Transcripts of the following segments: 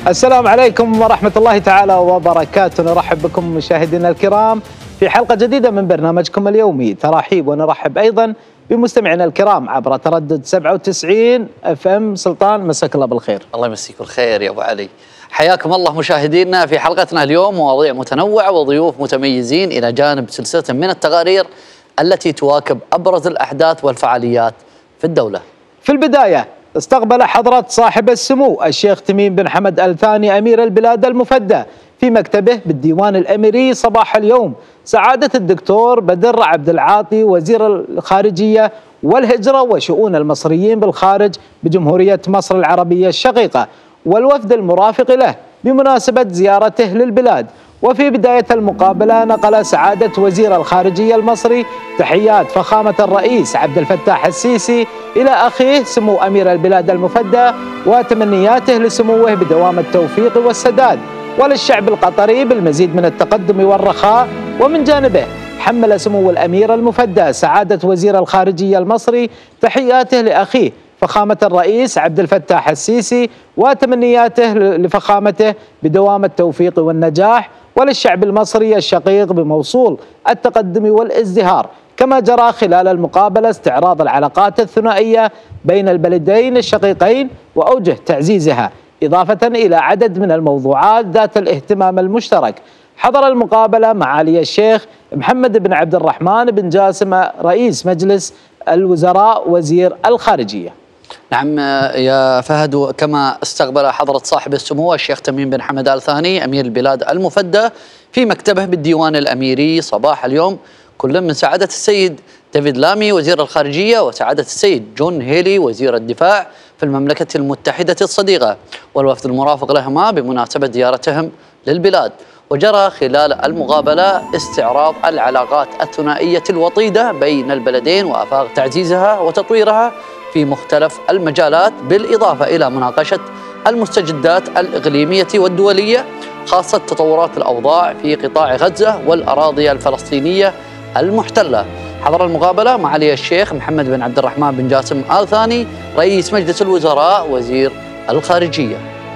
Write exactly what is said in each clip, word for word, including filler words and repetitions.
السلام عليكم ورحمة الله تعالى وبركاته. نرحب بكم مشاهدينا الكرام في حلقة جديدة من برنامجكم اليومي تراحيب، ونرحب أيضا بمستمعينا الكرام عبر تردد سبعة وتسعين اف ام. سلطان، مساك الله بالخير. الله يمسيك بالخير يا ابو علي. حياكم الله مشاهدينا في حلقتنا اليوم، مواضيع متنوعة وضيوف متميزين إلى جانب سلسلة من التقارير التي تواكب أبرز الأحداث والفعاليات في الدولة. في البداية استقبل حضرة صاحب السمو الشيخ تميم بن حمد آل ثاني أمير البلاد المفدى في مكتبه بالديوان الأميري صباح اليوم سعادة الدكتور بدر عبد العاطي وزير الخارجية والهجرة وشؤون المصريين بالخارج بجمهورية مصر العربية الشقيقة والوفد المرافق له بمناسبة زيارته للبلاد. وفي بداية المقابلة نقل سعادة وزير الخارجية المصري تحيات فخامة الرئيس عبد الفتاح السيسي إلى أخيه سمو أمير البلاد المفدى وتمنياته لسموه بدوام التوفيق والسداد وللشعب القطري بالمزيد من التقدم والرخاء. ومن جانبه حمل سمو الأمير المفدى سعادة وزير الخارجية المصري تحياته لأخيه فخامة الرئيس عبد الفتاح السيسي وتمنياته لفخامته بدوام التوفيق والنجاح وللشعب المصري الشقيق بموصول التقدم والازدهار. كما جرى خلال المقابلة استعراض العلاقات الثنائية بين البلدين الشقيقين وأوجه تعزيزها، إضافة إلى عدد من الموضوعات ذات الاهتمام المشترك. حضر المقابلة معالي الشيخ محمد بن عبد الرحمن بن جاسم رئيس مجلس الوزراء وزير الخارجية. نعم يا فهد، كما استقبل حضرة صاحب السمو الشيخ تميم بن حمد آل ثاني أمير البلاد المفدى في مكتبه بالديوان الأميري صباح اليوم كل من سعادة السيد ديفيد لامي وزير الخارجية وسعادة السيد جون هيلي وزير الدفاع في المملكة المتحدة الصديقة والوفد المرافق لهما بمناسبة زيارتهم للبلاد. وجرى خلال المقابلة استعراض العلاقات الثنائية الوطيدة بين البلدين وآفاق تعزيزها وتطويرها في مختلف المجالات، بالإضافة إلى مناقشة المستجدات الإقليمية والدولية خاصة تطورات الأوضاع في قطاع غزة والأراضي الفلسطينية المحتلة. حضر المقابلة معالي الشيخ محمد بن عبد الرحمن بن جاسم آل ثاني رئيس مجلس الوزراء وزير الخارجية.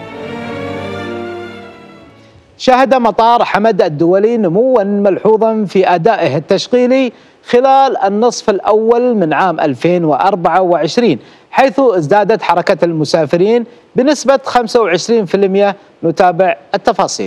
شهد مطار حمد الدولي نموا ملحوظا في أدائه التشغيلي خلال النصف الأول من عام ألفين وأربعة وعشرين، حيث ازدادت حركة المسافرين بنسبة خمسة وعشرين بالمئة. نتابع التفاصيل.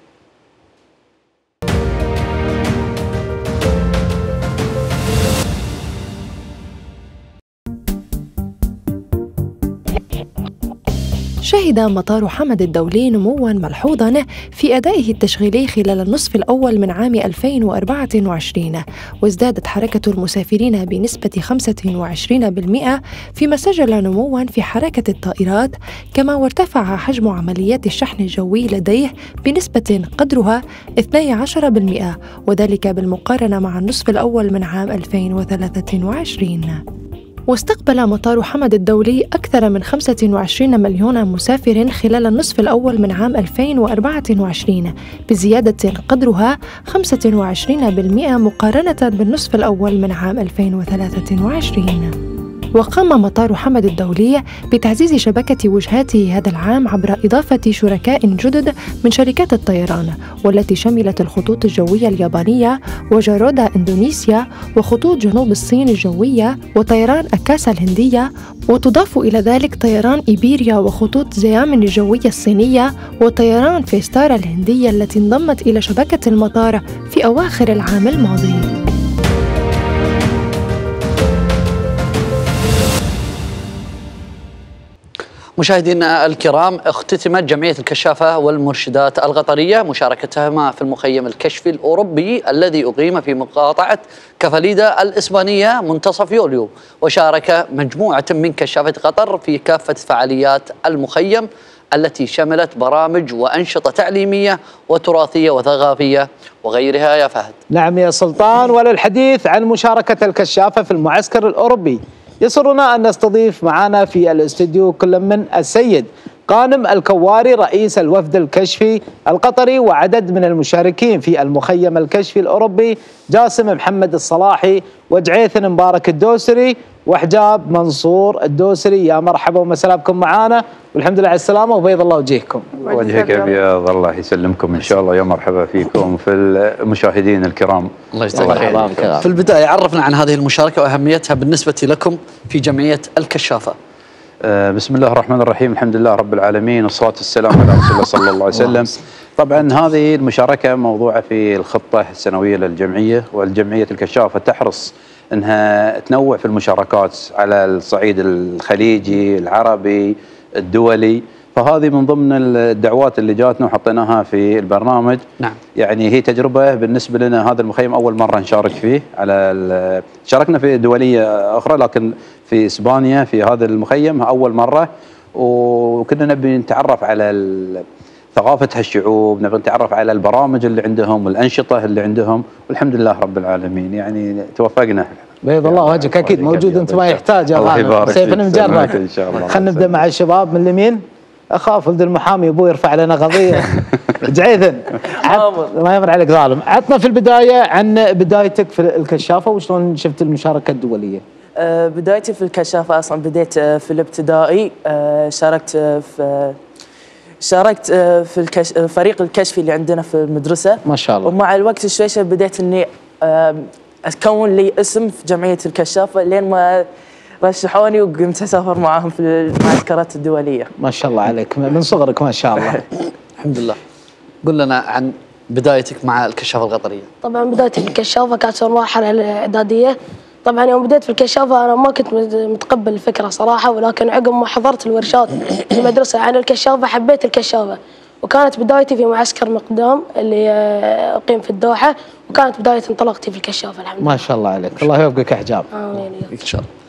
شهد مطار حمد الدولي نمواً ملحوظاً في أدائه التشغيلي خلال النصف الأول من عام ألفين وأربعة وعشرين، وازدادت حركة المسافرين بنسبة خمسة وعشرين بالمئة، فيما سجل نمواً في حركة الطائرات، كما وارتفع حجم عمليات الشحن الجوي لديه بنسبة قدرها اثني عشر بالمئة، وذلك بالمقارنة مع النصف الأول من عام ألفين وثلاثة وعشرين. واستقبل مطار حمد الدولي أكثر من خمسة وعشرين مليون مسافر خلال النصف الأول من عام ألفين وأربعة وعشرين بزيادة قدرها خمسة وعشرين بالمئة مقارنة بالنصف الأول من عام ألفين وثلاثة وعشرين. وقام مطار حمد الدولي بتعزيز شبكة وجهاته هذا العام عبر إضافة شركاء جدد من شركات الطيران، والتي شملت الخطوط الجوية اليابانية وجارودا إندونيسيا وخطوط جنوب الصين الجوية وطيران أكاسا الهندية، وتضاف إلى ذلك طيران إيبيريا وخطوط زيامن الجوية الصينية وطيران فيستارا الهندية التي انضمت إلى شبكة المطار في أواخر العام الماضي. مشاهدينا الكرام، اختتمت جمعية الكشافة والمرشدات القطرية مشاركتهما في المخيم الكشفي الأوروبي الذي أقيم في مقاطعة كفاليدا الإسبانية منتصف يوليو، وشارك مجموعة من كشافة قطر في كافة فعاليات المخيم التي شملت برامج وأنشطة تعليمية وتراثية وثقافية وغيرها يا فهد. نعم يا سلطان، وللحديث عن مشاركة الكشافة في المعسكر الأوروبي يسرنا أن نستضيف معنا في الاستوديو كل من السيد قانم الكواري رئيس الوفد الكشفي القطري وعدد من المشاركين في المخيم الكشفي الأوروبي جاسم محمد الصلاحي وجعيثن مبارك الدوسري وحجاب منصور الدوسري. يا مرحبا ومساء بكم معانا، والحمد لله على السلامه وبيض الله وجهكم. وجهك ابيض، الله يسلمكم ان شاء الله. يا مرحبا فيكم في المشاهدين الكرام. الله يجزاك خير. في البدايه عرفنا عن هذه المشاركه واهميتها بالنسبه لكم في جمعيه الكشافه. آه بسم الله الرحمن الرحيم، الحمد لله رب العالمين، والصلاه والسلام على رسول الله صلى الله عليه وسلم. طبعا هذه المشاركه موضوعه في الخطه السنويه للجمعيه، والجمعيه الكشافه تحرص انها تنوع في المشاركات على الصعيد الخليجي، العربي، الدولي. فهذه من ضمن الدعوات اللي جاتنا وحطيناها في البرنامج. نعم. يعني هي تجربه بالنسبه لنا، هذا المخيم اول مره نشارك فيه. على شاركنا في دوليه اخرى، لكن في اسبانيا في هذا المخيم اول مره، وكنا نبي نتعرف على ثقافه هالشعوب، نبي نتعرف على البرامج اللي عندهم والانشطه اللي عندهم، والحمد لله رب العالمين يعني توفقنا. بيض الله وجهك، اكيد موجود انت ما يحتاج. الله يبارك سيف نجرب ان شاء الله. خلينا نبدا مع الشباب من اليمين. اخاف ولد المحامي ابوي يرفع لنا قضيه. جعيثن ما يمر عليك ظالم. عطنا في البدايه عن بدايتك في الكشافه وشلون شفت المشاركه الدوليه. أه بدايتي في الكشافه اصلا بديت في الابتدائي. أه شاركت في شاركت في الكش... فريق الكشفي اللي عندنا في المدرسه ما شاء الله. ومع الوقت شوي شوي بديت اني اكون لي اسم في جمعيه الكشافه لين ما رشحوني وقمت اسافر معاهم في المعسكرات الدوليه. ما شاء الله عليك من صغرك ما شاء الله. الحمد لله. قل لنا عن بدايتك مع الكشافه القطريه. طبعا بدايتي في الكشافه كانت في المرحله الاعداديه. طبعا يوم بديت في الكشافه انا ما كنت متقبل الفكره صراحه، ولكن عقب ما حضرت الورشات في المدرسه عن الكشافه حبيت الكشافه، وكانت بدايتي في معسكر مقدام اللي اقيم في الدوحه، وكانت بدايه انطلاقتي في الكشافه الحمد لله. ما شاء الله عليك، الله يوفقك يا حجاب. امين ان شاء الله.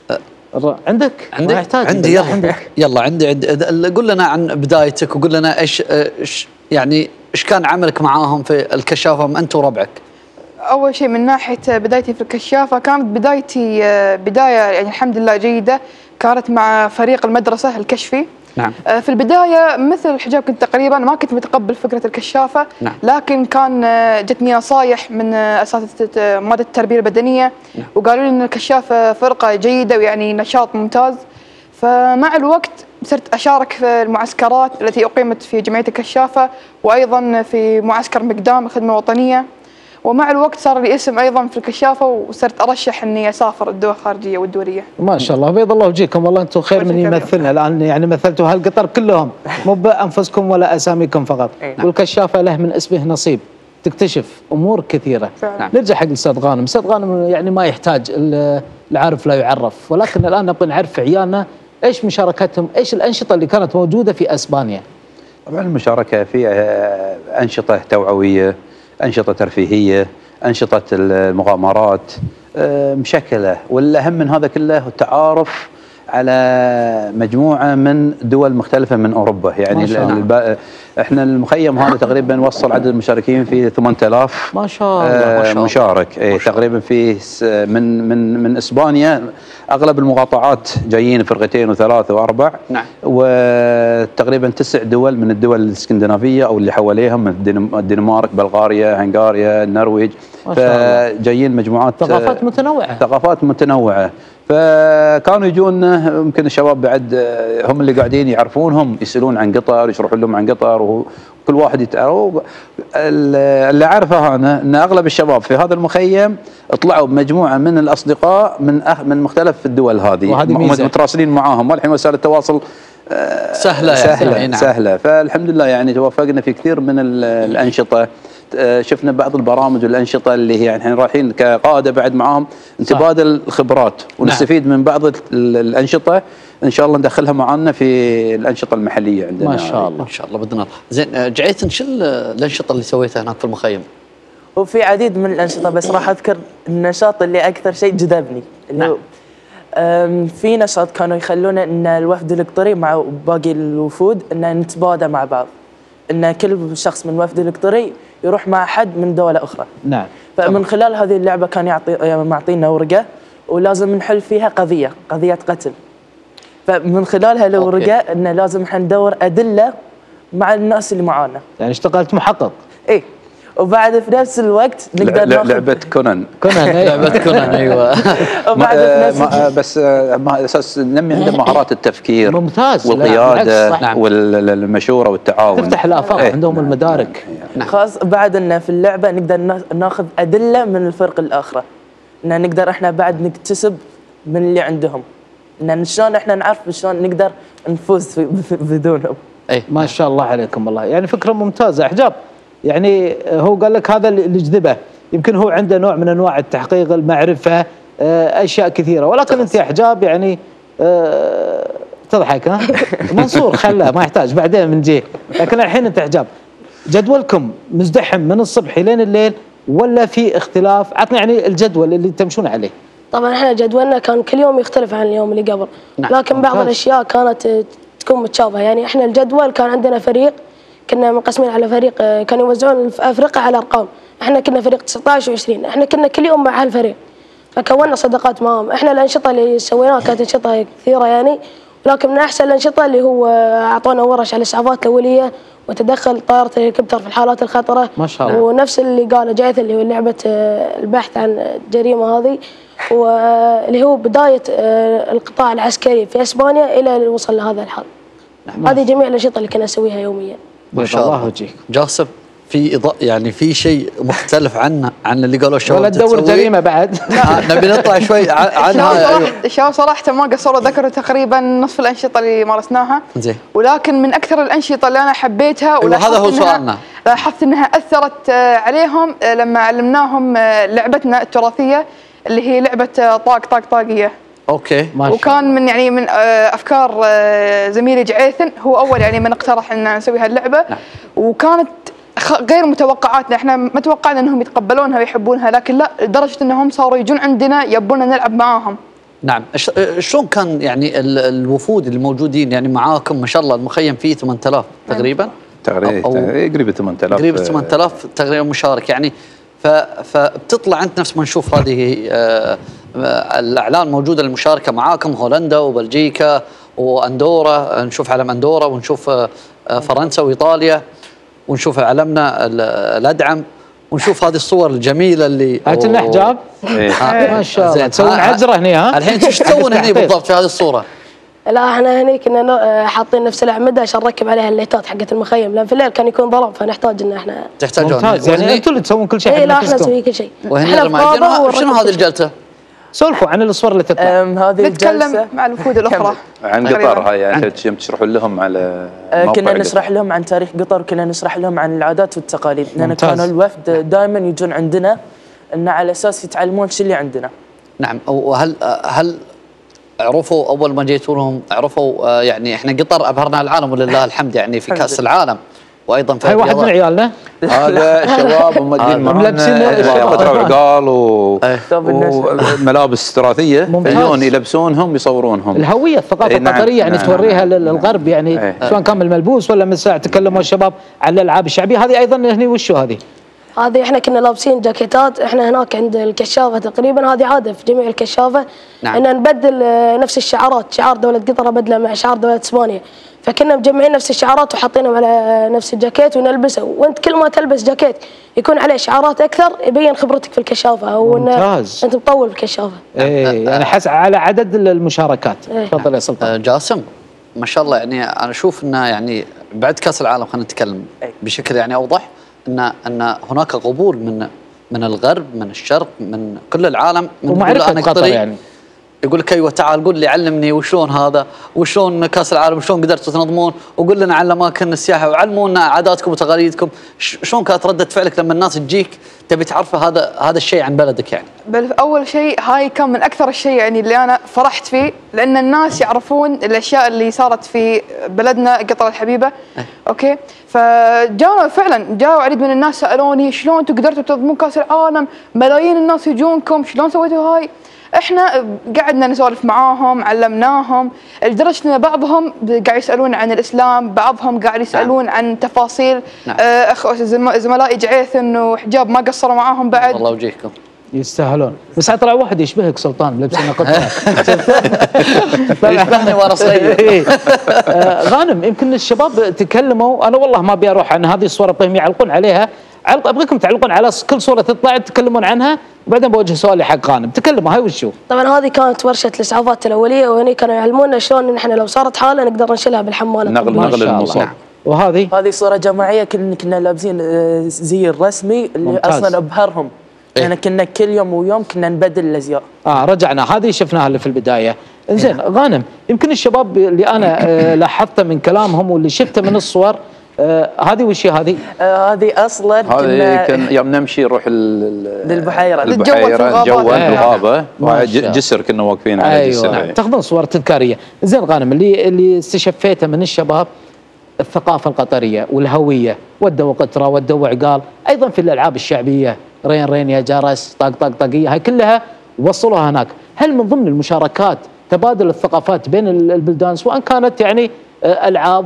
عندك؟ عندك؟ يحتاج عندي. يلا عندك. يلا عندي عندي قل لنا عن بدايتك، وقل لنا ايش يعني ايش كان عملك معاهم في الكشافه انت وربعك. أول شيء من ناحية بدايتي في الكشافة، كانت بدايتي بداية يعني الحمد لله جيدة، كانت مع فريق المدرسة الكشفي. نعم. في البداية مثل الحجاب كنت تقريبا ما كنت متقبل فكرة الكشافة. نعم. لكن كان جتني نصايح من أساتذة مادة التربية البدنية. نعم. وقالوا لي إن الكشافة فرقة جيدة ويعني نشاط ممتاز. فمع الوقت صرت أشارك في المعسكرات التي أقيمت في جمعية الكشافة، وأيضا في معسكر مقدام الخدمة الوطنية. ومع الوقت صار لي اسم ايضا في الكشافه، وصرت ارشح اني اسافر الدول الخارجيه والدوليه. ما شاء الله، بيض الله وجهكم، والله انتم خير من يمثلنا الان، يعني مثلتوا هالقطر كلهم، مو بانفسكم ولا اساميكم فقط. نعم. والكشافه له من اسمه نصيب، تكتشف امور كثيره. نعم. نرجع حق الاستاذ غانم، الاستاذ غانم يعني ما يحتاج العارف لا يعرف، ولكن الان نبغى نعرف عيالنا ايش مشاركتهم، ايش الانشطه اللي كانت موجوده في اسبانيا. طبعا المشاركه فيها انشطه توعويه، أنشطة ترفيهية، أنشطة المغامرات مشكلة، والأهم من هذا كله التعارف على مجموعة من دول مختلفة من أوروبا. يعني الب... احنا المخيم هذا تقريبا وصل عدد المشاركين في ثمانية آلاف ما شاء الله. ما شاء الله. مشارك. ايه تقريبا فيه من من من اسبانيا اغلب المقاطعات جايين فرقتين وثلاث واربع. نعم. وتقريبا تسع دول من الدول الاسكندنافيه او اللي حواليهم، الدنمارك، بلغاريا، هنغاريا، النرويج. فجايين مجموعات ثقافات متنوعه ثقافات متنوعه. فكانوا يجون يمكن الشباب بعد هم اللي قاعدين يعرفونهم، يسالون عن قطر، يشرحون لهم عن قطر، وكل واحد يتعرف. اللي اعرفه انا ان اغلب الشباب في هذا المخيم طلعوا بمجموعه من الاصدقاء من أخ من مختلف الدول هذه، متراسلين معاهم، والحين وسائل التواصل سهله سهله يعني. سهله. فالحمد لله يعني توفقنا في كثير من الانشطه. شفنا بعض البرامج والانشطه اللي هي يعني رايحين كقاده بعد معاهم نتبادل الخبرات ونستفيد نعم. من بعض الانشطه ان شاء الله ندخلها معنا في الانشطه المحليه عندنا. ما شاء الله. ان شاء الله باذن الله. زين جعيثن، شو الانشطه اللي سويتها هناك في المخيم؟ وفي عديد من الانشطه، بس راح اذكر النشاط اللي اكثر شيء جذبني. نعم. في نشاط كانوا يخلونا ان الوفد القطري مع باقي الوفود ان نتبادل مع بعض، ان كل شخص من الوفد القطري يروح مع حد من دوله اخرى. نعم. فمن خلال هذه اللعبه كان يعطي معطينا ورقه ولازم نحل فيها قضيه قضيه قتل. فمن خلال هالورقه ان لازم احنا ندور ادله مع الناس اللي معانا. يعني اشتغلت محقق. ايه. وبعد في نفس الوقت نقدر ناخذ لعبه كونان كونان لعبه كونان ايوه. وبعد في نفس ما- بس آه، ما اساس ننمي عنده مهارات التفكير ممتاز. لا، والقياده بالعكس، صح. نعم. والمشوره والتعاون. تفتح الافاق إيه. عندهم المدارك. خاص بعد ان في اللعبه نقدر نا- ناخذ ادله من الفرق الاخرى، ان نقدر احنا بعد نكتسب من اللي عندهم، ان شلون احنا نعرف شلون نقدر نفوز في- بدونهم. اي ما شاء الله عليكم والله، يعني فكره ممتازه. حجاب يعني هو قال لك هذا اللي جذبه، يمكن هو عنده نوع من انواع التحقيق، المعرفه، آه، اشياء كثيره، ولكن انت يا حجاب يعني آه، تضحك ها؟ منصور خله ما يحتاج بعدين من جيه، لكن الحين انت حجاب جدولكم مزدحم من الصبح لين الليل ولا في اختلاف؟ عطني يعني الجدول اللي تمشون عليه. طبعا احنا جدولنا كان كل يوم يختلف عن اليوم اللي قبل، نعم. لكن بعض ممتاز. الاشياء كانت آه، تكون متشابهه. يعني احنا الجدول كان عندنا فريق، كنا منقسمين على فريق، آه، كانوا يوزعون الافرقه على ارقام. احنا كنا فريق تسعة عشر وعشرين، احنا كنا كل يوم مع هالفريق، فكونا صداقات معهم. احنا الانشطه اللي سويناها كانت انشطه كثيره يعني، ولكن من احسن الانشطه اللي هو آه، اعطونا ورش على الاسعافات الاوليه وتدخل طائره الهليكوبتر في الحالات الخطره. ما شاء الله. ونفس اللي قاله جايث اللي هو لعبه آه، البحث عن الجريمه هذه، واللي هو بدايه آه، القطاع العسكري في اسبانيا الى الوصول لهذا الحال. هذه جميع الانشطه اللي كنا نسويها يوميا. ما شاء الله الله. وجهك. جاسم في إضاءة يعني في شيء مختلف عنه عن اللي قالوا الشباب ولا تدور تسويه؟ جريمه بعد. آه، نبي نطلع شوي ع- الشباب عنها. صراحة أيوه. الشباب صراحة ما قصروا، ذكروا تقريبا نصف الأنشطة اللي مارسناها. زين. ولكن من أكثر الأنشطة اللي أنا حبيتها أيوة، ولاحظت هذا هو إنها- سؤالنا. لاحظت إنها أثرت آه، عليهم آه، لما علمناهم آه، لعبتنا التراثية اللي هي لعبة آه، طاق طاق طاقية. اوكي. ما شاء وكان من يعني من آه، افكار آه، زميلي جعيثن، هو اول يعني من اقترح ان نسوي هاللعبه. نعم. وكانت خ- غير متوقعاتنا، احنا ما توقعنا انهم يتقبلونها ويحبونها، لكن لا، لدرجه انهم صاروا يجون عندنا يبونا نلعب معاهم. نعم. ش- شلون كان يعني ال- الوفود الموجودين يعني معاكم؟ ما شاء الله المخيم فيه ثمانية آلاف تقريبا. تقريبا أو- قريب ثمانية آلاف قريب ثمانية آلاف تقريبا مشارك يعني. ف- فبتطلع انت نفس ما نشوف هذه آه، آه، الاعلان موجوده للمشاركه معاكم، هولندا وبلجيكا واندورا، نشوف علم اندورا ونشوف آه، آه، فرنسا وايطاليا، ونشوف علمنا ال- الادعم، ونشوف هذه الصور الجميله اللي هاتلنا أوه. حجاب. آه، ما شاء الله زين. تسوون ها- عجره هنا ها؟ الحين شو تسوون هنا بالضبط في هذه الصوره؟ لا احنا هني كنا ن- آه، حاطين نفس الاعمده عشان نركب عليها الليتات حقت المخيم، لان في الليل كان يكون ظلام فنحتاج ان احنا تحتاجون ممتاز، يعني وهني- انتم اللي تسوون كل شيء اي حق لا احنا نفسكم. نسوي كل شيء. وهني احنا في غابة رمادين. ونركب شنو هذه كل شيء. الجلسه؟ سولفوا عن الصور اللي تطلع. أم، هذه نتكلم الجلسه مع الوفود الاخرى عن تقريباً. قطر هاي يعني تشرحون لهم على آه، موقع كنا قطر. نشرح لهم عن تاريخ قطر، كنا نشرح لهم عن العادات والتقاليد، لان ممتاز. كانوا الوفد دائما يجون عندنا ان على اساس يتعلمون شو اللي عندنا. نعم. وهل هل عرفوا اول ما جيتوا لهم عرفوا آه، يعني احنا قطر ابهرنا العالم ولله الحمد يعني في كاس العالم وايضا في هاي واحد من الرياضات. عيالنا هذا الشباب مودين ملبسين معنا قطر عقال و... طب الناس- وملابس تراثيه، ممتاز. يجون يلبسونهم يصورونهم. الهويه الثقافه إيه، نعم، القطريه يعني نعم، توريها نعم. للغرب يعني إيه. سواء كان بالملبوس ولا من ساعه تكلموا الشباب عن الالعاب الشعبيه هذه ايضا هني وشو هذه؟ هذه احنا كنا لابسين جاكيتات، احنا هناك عند الكشافه تقريبا، هذه عاده في جميع الكشافه. نعم. ان نبدل آه، نفس الشعارات، شعار دوله قطر ابدله مع شعار دوله اسبانيا، فكنا مجمعين نفس الشعارات وحاطينهم على آه، نفس الجاكيت ونلبسه، وانت كل ما تلبس جاكيت يكون عليه شعارات اكثر يبين خبرتك في الكشافه او ان ممتاز. انت مطول في الكشافه. ايه يعني حس على عدد المشاركات. إيه. تفضل يا سلطان. آه، جاسم ما شاء الله يعني انا اشوف انه يعني بعد كاس العالم خلينا نتكلم أي. بشكل يعني اوضح ان ان هناك قبول من من الغرب من الشرق من كل العالم من يقول ومعرفه أنا قطر قطري. يعني. يقول لك ايوه تعال قول لي علمني وشلون هذا وشلون كاس العالم وشلون قدرتوا تنظمون وقول لنا عن الاماكن السياحه وعلمونا عاداتكم وتقاليدكم. ش- شلون كانت رده فعلك لما الناس تجيك تبي تعرف هذا هذا الشيء عن بلدك يعني؟ بل اول شيء هاي كان من اكثر الشيء يعني اللي انا فرحت فيه، لان الناس يعرفون الاشياء اللي صارت في بلدنا قطر الحبيبه. اوكي، فجاوا فعلا جاوا عديد من الناس سالوني شلون انتم قدرتوا تنظمون كاس العالم، ملايين الناس يجونكم، شلون سويتوا هاي؟ احنا قعدنا نسولف معاهم، علمناهم، لدرجه ان بعضهم قاعد يسالون عن الاسلام، بعضهم قاعد يسالون نعم. عن تفاصيل. نعم. آه، اخ زم- زملائي جعيثن وحجاب ما قصروا معاهم بعد. الله وجيهكم. يستاهلون، بس طلع واحد يشبهك سلطان لابس نقطه. يشبهني وانا صغير. إيه. آه، غانم يمكن الشباب تكلموا، انا والله ما ابي اروح عن هذه الصور ابغيهم يعلقون عليها علق ابغيكم تعلقون على كل صوره تطلع تتكلمون عنها، وبعدين بوجه سؤالي حق غانم. تكلموا، هاي وشو؟ طبعا هذه كانت ورشه الاسعافات الاوليه، وهنا كانوا يعلمونا شلون ان احنا لو صارت حاله نقدر نشيلها بالحماله. نغل نغل المصاب. وهذه هذه صوره جماعيه، كنا كنا لابسين آه، زي الرسمي اللي ممتاز. اصلا ابهرهم. إيه؟ يعني كنا كل يوم ويوم كنا نبدل الازياء. اه رجعنا، هذه شفناها اللي في البدايه. انزين غانم، يمكن الشباب اللي انا آه لاحظته من كلامهم واللي شفته من الصور، آه هذه وش هذه؟ آه، هذه اصلا هذه كنا كان يوم نمشي نروح ال- للبحيرة. نتجول في البحيره الغابات. نتجول في أيوة. الغابه، ما شاء الله. جسر كنا واقفين على ايوه جسر. نعم. تاخذون صور تذكاريه. زين غانم، اللي اللي استشفيته من الشباب الثقافه القطريه والهويه، ودوا قطره ودوا عقال، ايضا في الالعاب الشعبيه رين رين يا جرس، طق طق طقيه، هاي كلها وصلوها هناك. هل من ضمن المشاركات تبادل الثقافات بين البلدان، سواء كانت يعني العاب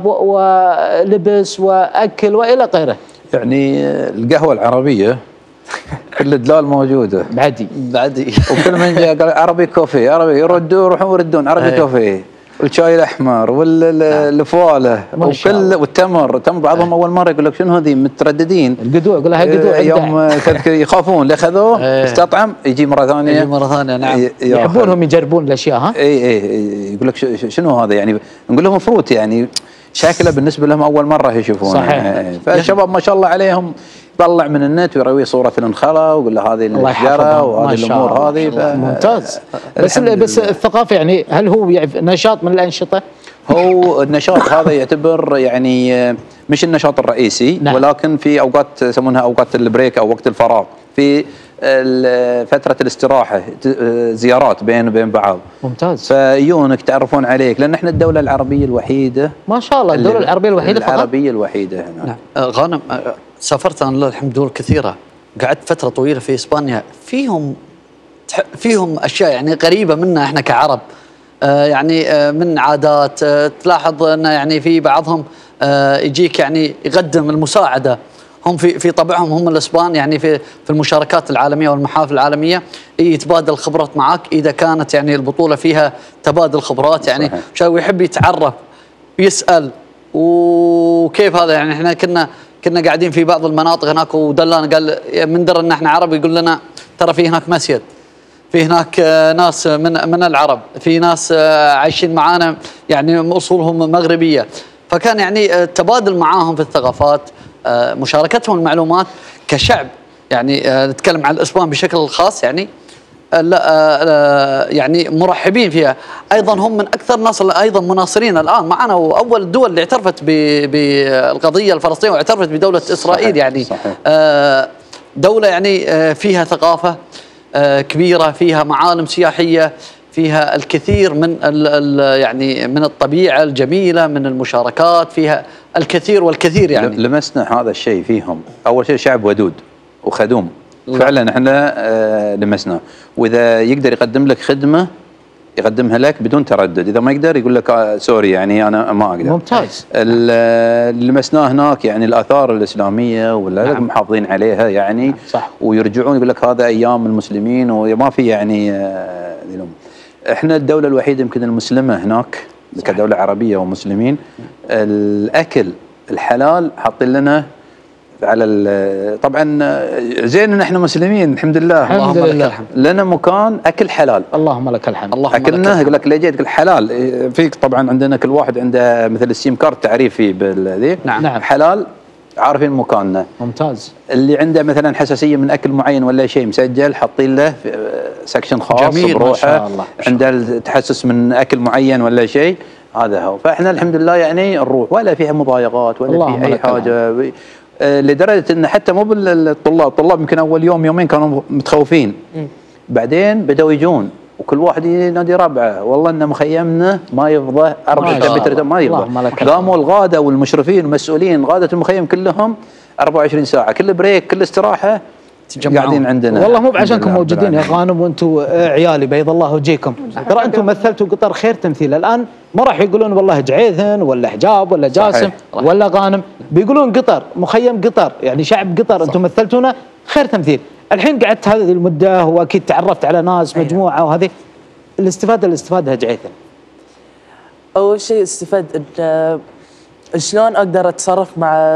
ولبس واكل والى غيره؟ يعني القهوه العربيه كل الدلال موجوده بعدي بعدي وكل من جاء قال عربي كوفي، عربي يردوا يروحون يردون عربي أي. كوفي، والشاي الاحمر والفواله ما شاء وكل الله. والتمر. تم بعضهم اول مره يقول لك شنو هذي، مترددين القدوع، يقول لها قدوع يوم تذكر يخافون اللي اخذوه إيه. استطعم يجي مره ثانيه يجي مرة ثانية، نعم. ي- ياخذ. يحبونهم يجربون الاشياء. ها اي اي يقول لك ش- شنو هذا، يعني نقول لهم فروت، يعني شكله بالنسبه لهم اول مره يشوفونه. صحيح. يعني فالشباب ما شاء الله عليهم يطلع من النت ويروي صوره الانخله ويقول له هذه الله الشجره يحفظهم. ما وهذه شاء الامور الله. هذه. ف- ممتاز. بس الحمد بس لله. الثقافه يعني، هل هو يعني نشاط من الانشطه؟ هو النشاط هذا يعتبر يعني مش النشاط الرئيسي، نعم. ولكن في اوقات يسمونها اوقات البريك او وقت الفراغ، في ال- فتره الاستراحه ت- زيارات بين بين بعض. ممتاز. فيونك تعرفون عليك، لان احنا الدوله العربيه الوحيده. ما شاء الله، الدوله اللي- العربيه الوحيده فقط. العربيه الوحيده هنا. نعم. آه، غانم، آه، سافرت انا لله الحمد دول كثيره، قعدت فتره طويله في اسبانيا، فيهم تح- فيهم اشياء يعني غريبه منا احنا كعرب. آه، يعني آه، من عادات، آه، تلاحظ ان يعني في بعضهم آه، يجيك يعني يقدم المساعده. هم في في طبعهم هم الاسبان، يعني في في المشاركات العالميه والمحافل العالميه يتبادل الخبرات معك اذا كانت يعني البطوله فيها تبادل خبرات، يعني صحيح. شو يحب يتعرف ويسال وكيف هذا. يعني احنا كنا كنا قاعدين في بعض المناطق هناك ودلانا قال من در ان احنا عرب، يقول لنا ترى في هناك مسجد، في هناك آه، ناس من من العرب، في ناس آه، عايشين معانا يعني اصولهم مغربيه. فكان يعني آه، التبادل معاهم في الثقافات، آه، مشاركتهم المعلومات كشعب. يعني آه، نتكلم عن الاسبان بشكل خاص، يعني آه، لا آه، آه، يعني مرحبين فيها. ايضا هم من اكثر الناس اللي ايضا مناصرين الان معنا، واول الدول اللي اعترفت ب- بالقضيه الفلسطينيه واعترفت بدوله اسرائيل. صحيح. يعني صحيح. آه، دوله يعني آه، فيها ثقافه آه، كبيره، فيها معالم سياحيه، فيها الكثير من ال ال يعني من الطبيعه الجميله، من المشاركات، فيها الكثير والكثير. يعني لمسنا هذا الشيء فيهم. اول شيء شعب ودود وخدوم، الله. فعلا احنا آه، لمسنا. واذا يقدر يقدم لك خدمه يقدمها لك بدون تردد، اذا ما يقدر يقول لك آه سوري يعني انا ما اقدر. ممتاز. ال- اللي لمسناه هناك يعني الاثار الاسلاميه ولا نعم. محافظين عليها يعني. صح. ويرجعون يقول لك هذا ايام المسلمين وما في يعني آه، ذيلهم. احنا الدوله الوحيده يمكن المسلمه هناك كدوله عربيه ومسلمين. الاكل الحلال حاطين لنا على ال- طبعا زين ان احنا مسلمين الحمد لله. الحمد اللهم لك لله. الحمد. لنا مكان اكل حلال. اللهم لك الحمد. اللهم لك اكلنا الحمد. يقول لك ليه جيت تقول حلال. إيه، فيك طبعا عندنا كل واحد عنده مثل السيم كارت تعريفي بالذي. نعم. نعم. حلال عارفين مكاننا. ممتاز. اللي عنده مثلا حساسيه من اكل معين ولا شيء مسجل حاطين له في- سكشن خاص جميل، ما بروحه. شاء الله. عنده التحسس من اكل معين ولا شيء، هذا هو. فاحنا الحمد لله يعني نروح ولا فيها مضايقات ولا اللهم في اي لك حاجه. آه، لدرجه ان حتى مو بالطلاب، الطلاب يمكن اول يوم يومين كانوا متخوفين، بعدين بداوا يجون وكل واحد ينادي ربعه والله ان مخيمنا ما يفضى اربع ما شاء متر الله. ما اللهم يفضى. لك الحمد. قاموا الغاده والمشرفين والمسؤولين غاده المخيم كلهم أربعة وعشرين ساعه، كل بريك كل استراحه تجمعون. قاعدين عندنا. والله مو الحمد بعشانكم لله رب موجودين يا العالمين. غانم، وانتم آه، عيالي بيض الله وجهكم. ترى انتم مثلتوا قطر خير تمثيل. الان ما راح يقولون والله جعيذن ولا حجاب ولا جاسم صحيح. ولا غانم، بيقولون قطر، مخيم قطر، يعني شعب قطر. انتم مثلتونا خير تمثيل. الحين قعدت هذه المده واكيد تعرفت على ناس مجموعه، وهذه الاستفاده اللي استفادها جعيثن. اول شيء استفاد ان شلون اقدر اتصرف مع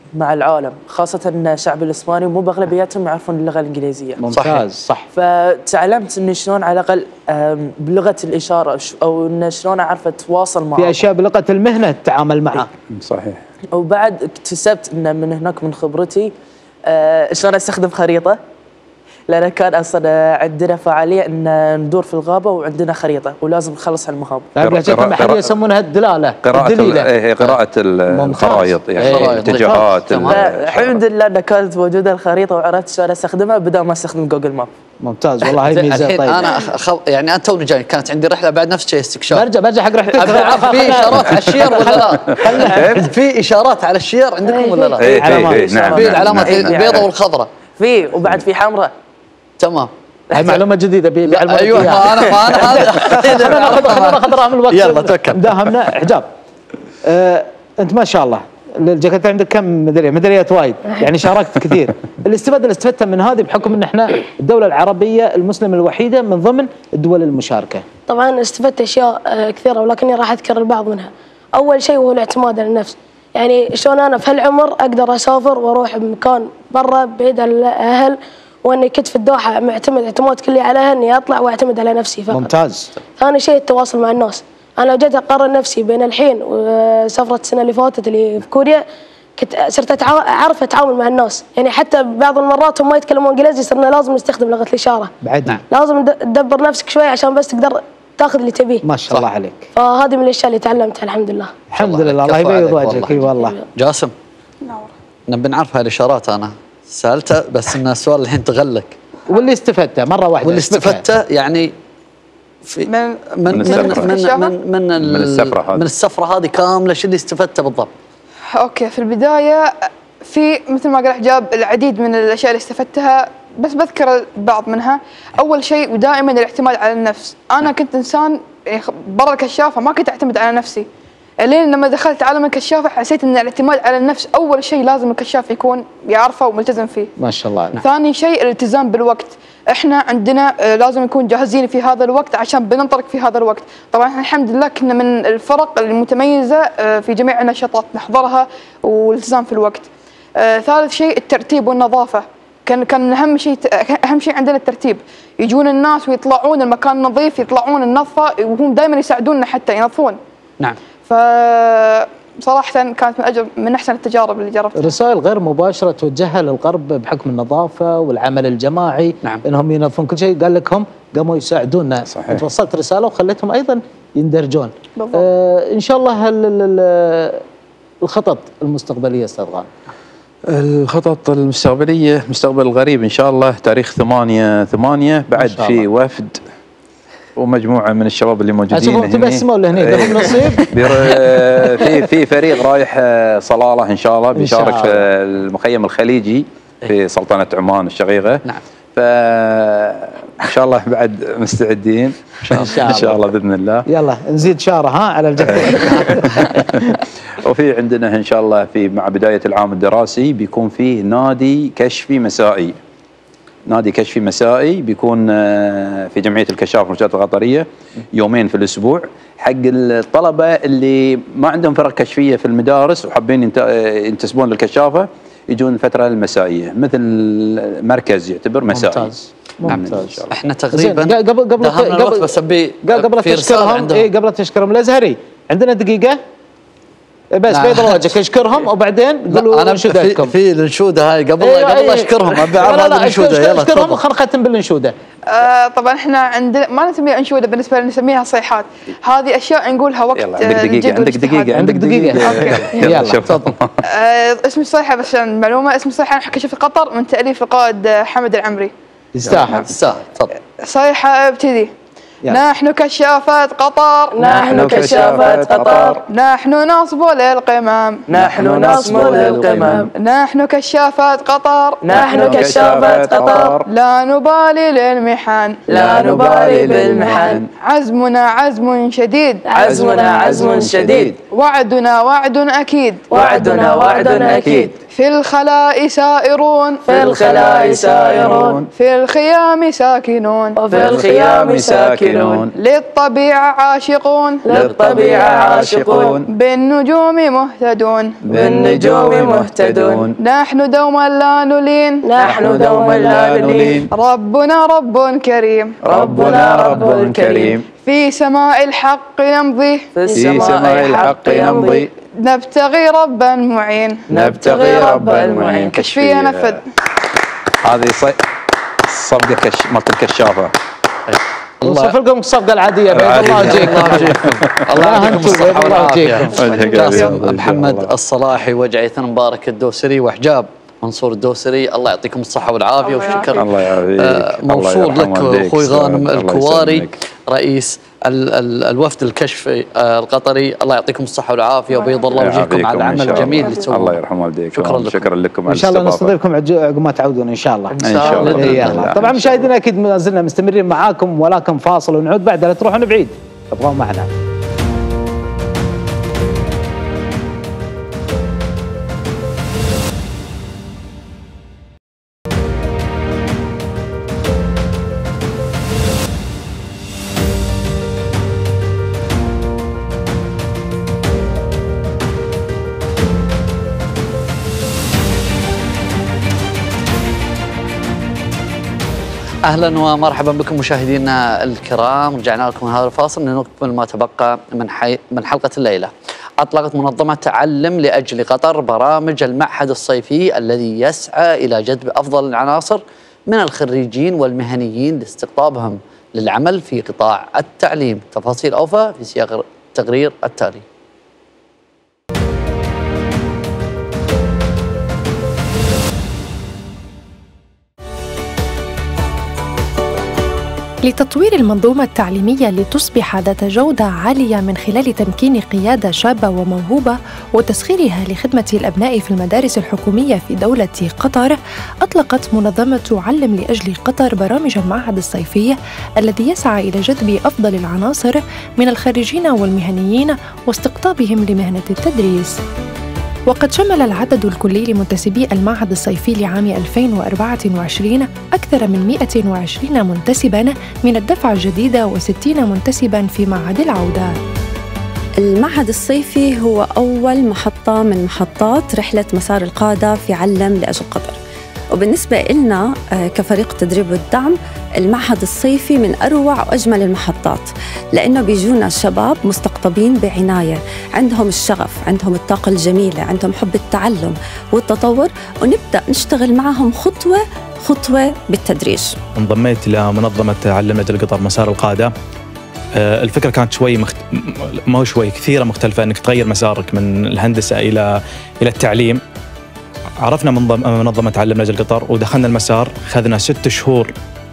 مع العالم، خاصة أن الشعب الإسباني مو بأغلبيتهم يعرفون اللغة الإنجليزية. ممتاز صح. فتعلمت إن شلون على الأقل آم، بلغة الإشارة ش- أو إن شلون أعرف أتواصل معهم. في اشياء بلغه المهنه تتعامل معها. صحيح. وبعد اكتسبت إن من هناك من خبرتي آه، شلون أستخدم خريطة، لأن كان أصلا عندنا فعالية إن ندور في الغابة وعندنا خريطة ولازم نخلص المهام. طيب لهجتنا قراءة- المحليه قراءة- يسمونها الدلاله. قراءة ال- الدليله. إيه، قراءة ال- ممتاز. الخرائط يعني إيه، الاتجاهات تمام. ال- الحمد لله أن كانت موجودة الخريطة وعرفت شلون أستخدمها بدل ما أستخدم جوجل ماب. ممتاز والله هاي زين، ميزه. الحين طيب انا أخ... يعني انا توني جاي كانت عندي رحله بعد نفس الشيء استكشاف. برجع برجع حق رحلتك. ابي اعرف في اشارات على الشير ولا لا؟ في اشارات على الشير عندكم ولا لا؟ إيه، علامات. إيه، إيه، نعم، في نعم، العلامات نعم، نعم. البيضاء والخضراء. في وبعد في حمراء. تمام. هاي معلومه جديده بي- بيعلمونك ايوه إياها. ما انا ما انا هذا خلينا ناخذ خلينا ناخذ راح من الوقت. يلا توكل. مداهمنا حجاب. آه انت ما شاء الله الجاكيت عندك كم ميداليه؟ ميداليات وايد يعني شاركت كثير. الاستفاده اللي استفدتها من هذه بحكم ان احنا الدوله العربيه المسلمه الوحيده من ضمن الدول المشاركه. طبعا استفدت اشياء آه، كثيره ولكني راح اذكر البعض منها. اول شيء هو الاعتماد على النفس، يعني شلون انا في هالعمر اقدر اسافر واروح بمكان برا بعيد عن الاهل، واني كنت في الدوحه معتمد اعتماد كلي عليها اني اطلع واعتمد على نفسي فقط. ممتاز. ثاني شيء التواصل مع الناس. انا لو جيت اقارن نفسي بين الحين وسفره السنه اللي فاتت اللي في كوريا كنت صرت أتعا- اعرف اتعامل مع الناس، يعني حتى بعض المرات هم ما يتكلمون انجليزي صرنا لازم نستخدم لغه الاشاره. بعد نعم. لازم ند- تدبر نفسك شوي عشان بس تقدر تاخذ اللي تبيه. ما شاء الله عليك. فهذه من الاشياء اللي تعلمتها الحمد لله. الحمد الله لله عليك. الله كفو يبيض عليك وجهك. اي والله. جاسم نبي نعرف هالاشارات. انا سالته بس ان السؤال الحين تغلق. واللي استفدته مره واحده. واللي اثبتها. استفدته يعني في من من من من السفرة. من من من, ال- من السفرة هذه. من السفره هذه كامله شو اللي استفدته بالضبط؟ اوكي في البدايه في مثل ما قال حجاب العديد من الاشياء اللي استفدتها، بس بذكر بعض منها. اول شيء ودائما الاعتماد على النفس. انا كنت انسان يعني خ- برا الكشافه ما كنت اعتمد على نفسي، لين لما دخلت عالم الكشافه حسيت ان الاعتماد على النفس اول شيء لازم الكشاف يكون يعرفه وملتزم فيه. ما شاء الله. نعم. ثاني شيء الالتزام بالوقت. احنا عندنا آه، لازم نكون جاهزين في هذا الوقت عشان بننطلق في هذا الوقت. طبعا احنا الحمد لله كنا من الفرق المتميزه آه، في جميع النشاطات نحضرها والالتزام في الوقت. آه، ثالث شيء الترتيب والنظافه. كان كان اهم شيء اهم شيء عندنا الترتيب. يجون الناس ويطلعون المكان نظيف، يطلعون النظفه وهم دائما يساعدوننا حتى ينظفون. نعم. ف صراحه كانت من اجل من احسن التجارب اللي جربتها. رسائل غير مباشره توجهها للغرب بحكم النظافه والعمل الجماعي. نعم. انهم ينظفون كل شيء، قال لك هم قاموا يساعدونا. صحيح. انت وصلت رساله وخليتهم ايضا يندرجون. بالضبط. آه ان شاء الله هل ال- ال- الخطط المستقبليه استاذ غانم. الخطط المستقبلية مستقبل الغريب إن شاء الله تاريخ ثمانية ثمانية بعد شاء في الله. وفد ومجموعة من الشباب اللي موجودين اشوفهم هني. تبسموا ولا هني إيه. لهم نصيب. بير- في في فريق رايح آه، صلالة إن شاء الله إن شاء بيشارك في الله. المخيم الخليجي في سلطنة عمان الشقيقة. نعم. فإن شاء الله بعد مستعدين إن شاء إن شاء الله. الله بإذن الله. يلا نزيد شاره ها على الجاكيت. وفي عندنا ان شاء الله في مع بدايه العام الدراسي بيكون فيه نادي كشفي مسائي. نادي كشفي مسائي بيكون آه، في جمعيه الكشاف والمنشآت القطريه يومين في الاسبوع حق الطلبه اللي ما عندهم فرق كشفيه في المدارس وحابين ينت- آه، ينتسبون للكشافه، يجون الفتره المسائيه مثل مركز يعتبر مسائي. ممتاز نعم، ممتاز. إن شاء الله. احنا زين تقريبا قبل قبل دهمنا الوقت قبل بس ابي قبل في رسالة تشكرهم عندهم. اي قبل تشكرهم الازهري عندنا دقيقه بس نعم. بيض وجهك اشكرهم وبعدين لا، قولوا انا في, انشودتكم. في الانشوده هاي قبل أيوة، قبل أيوة. اشكرهم ابي لا اعرف لا هذه لا الانشوده. يلا اشكرهم تفضل. خلينا نختم بالانشوده. آه طبعا احنا عندنا ما نسميها انشوده، بالنسبه لنا نسميها صيحات. هذه اشياء نقولها وقت يلا آه، عندك الجد دقيقه عندك والاجتهاد. دقيقه عندك دقيقة. أوكي. يلا، شوف. تفضل. آه اسم الصيحه بس عشان المعلومه، اسم الصيحه نحكي في قطر من تاليف القائد آه، حمد العمري. يستاهل. تستاهل تفضل. صيحه ابتدي. يلا. نحن كشافات قطر، نحن كشافات قطر، نحن نصب للقمم، نحن نصب للقمم، نحن كشافات قطر، نحن كشافات قطر، لا نبالي للمحن، لا نبالي بالمحن، عزمنا عزم شديد، عزمنا عزم شديد، وعدنا وعد أكيد، وعدنا وعد أكيد، في الخلاء سائرون، في الخلاء سائرون، في الخيام ساكنون، وفي الخيام ساكنون، موكلون للطبيعة عاشقون للطبيعة عاشقون بالنجوم مهتدون بالنجوم مهتدون نحن دوما لا نلين نحن دوما لا نلين ربنا رب كريم ربنا رب كريم في سماء الحق نمضي في في سماء الحق نمضي نبتغي ربا معين نبتغي ربا المعين. كشفية نفذ. هذه صي... صفقة كش... مالت الكشافة. وصف لكم الصفقة العادية بيض الله وجهكم. الله يعطيكم الصحة والعافية. وجهك جاسم أبيض. محمد الصلاحي وجعيث مبارك الدوسري وحجاب منصور الدوسري، الله يعطيكم الصحة والعافية وشكرا. الله يعافيك. آه موصول لك اخوي غانم الكواري رئيس ال ال الوفد الكشفي آه القطري، الله يعطيكم الصحة والعافية وبيض الله وجهكم على العمل الجميل اللي تسوونه. الله يرحم والديكم. شكرا لكم. شكرا لكم. ان شاء الله نستضيفكم عقب ما تعودون ان شاء الله. ان شاء الله. إيه الله. طبعا مشاهدينا اكيد ما زلنا مستمرين معاكم ولكن فاصل ونعود بعد. لا تروحون بعيد، ابقوا معنا. اهلا ومرحبا بكم مشاهدينا الكرام، رجعنا لكم هذا الفاصل لنكمل ما تبقى من حي... من حلقه الليله. اطلقت منظمه علم لاجل قطر برامج المعهد الصيفي الذي يسعى الى جذب افضل العناصر من الخريجين والمهنيين لاستقطابهم للعمل في قطاع التعليم. تفاصيل اوفى في سياق التقرير التالي. لتطوير المنظومة التعليمية لتصبح ذات جودة عالية من خلال تمكين قيادة شابة وموهوبة وتسخيرها لخدمة الأبناء في المدارس الحكومية في دولة قطر، أطلقت منظمة علم لأجل قطر برامج المعهد الصيفي الذي يسعى إلى جذب أفضل العناصر من الخريجين والمهنيين واستقطابهم لمهنة التدريس. وقد شمل العدد الكلي لمنتسبي المعهد الصيفي لعام ألفين وأربعة وعشرين أكثر من مئة وعشرين منتسباً من الدفعة الجديدة وستين منتسباً في معهد العودة. المعهد الصيفي هو أول محطة من محطات رحلة مسار القادة في علم لأجل قطر. وبالنسبة لنا كفريق تدريب والدعم، المعهد الصيفي من أروع وأجمل المحطات، لأنه بيجونا شباب مستقطبين بعناية، عندهم الشغف، عندهم الطاقة الجميلة، عندهم حب التعلم والتطور، ونبدأ نشتغل معهم خطوة خطوة بالتدريج. انضميت لمنظمة علم لأجل قطر مسار القادة. الفكرة كانت شوي مخت... ما هو شوي كثيرة مختلفة، أنك تغير مسارك من الهندسة إلى إلى التعليم. عرفنا منظمة علم لأجل قطر ودخلنا المسار، خذنا ست شهور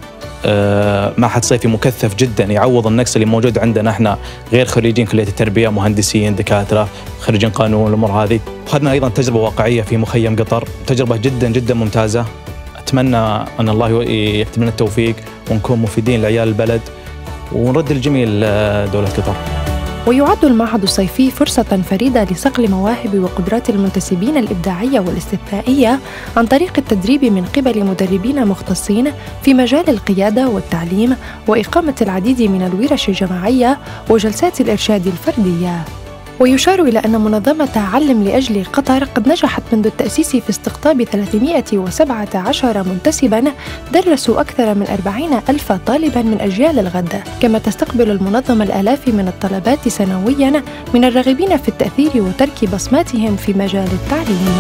معهد صيفي مكثف جدا يعوض النقص اللي موجود عندنا احنا غير خريجين كلية التربية، مهندسين، دكاترة، خريجين قانون، الأمور هذه. وخذنا أيضا تجربة واقعية في مخيم قطر، تجربة جدا جدا ممتازة. أتمنى أن الله يكتب لنا التوفيق ونكون مفيدين لعيال البلد ونرد الجميل دولة قطر. ويعد المعهد الصيفي فرصة فريدة لصقل مواهب وقدرات المنتسبين الإبداعية والاستثنائية عن طريق التدريب من قبل مدربين مختصين في مجال القيادة والتعليم وإقامة العديد من الورش الجماعية وجلسات الإرشاد الفردية. ويشار إلى أن منظمة علم لأجل قطر قد نجحت منذ التأسيس في استقطاب ثلاثمئة وسبعة عشر منتسباً درسوا أكثر من أربعين ألف طالباً من أجيال الغد، كما تستقبل المنظمة الآلاف من الطلبات سنوياً من الراغبين في التأثير وترك بصماتهم في مجال التعليم.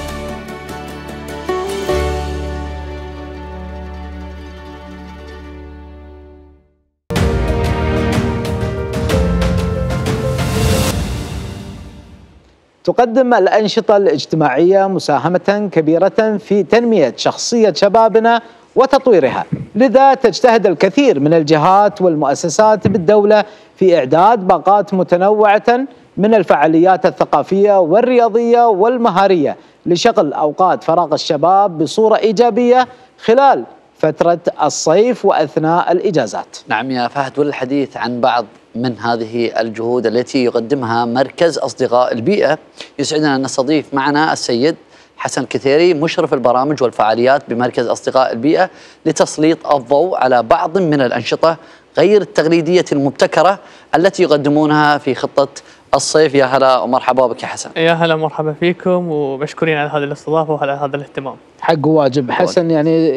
تقدم الأنشطة الاجتماعية مساهمة كبيرة في تنمية شخصية شبابنا وتطويرها، لذا تجتهد الكثير من الجهات والمؤسسات بالدولة في إعداد باقات متنوعة من الفعاليات الثقافية والرياضية والمهارية لشغل أوقات فراغ الشباب بصورة إيجابية خلال فترة الصيف وأثناء الإجازات. نعم يا فهد، والحديث عن بعض من هذه الجهود التي يقدمها مركز أصدقاء البيئة، يسعدنا أن نستضيف معنا السيد حسن كثيري مشرف البرامج والفعاليات بمركز أصدقاء البيئة لتسليط الضوء على بعض من الأنشطة غير التقليدية المبتكرة التي يقدمونها في خطة الصيف. يا هلا ومرحبا بك يا حسن. يا هلا مرحبا فيكم ومشكورين على هذه الاستضافة وعلى هذا الاهتمام. حق واجب حسن. يعني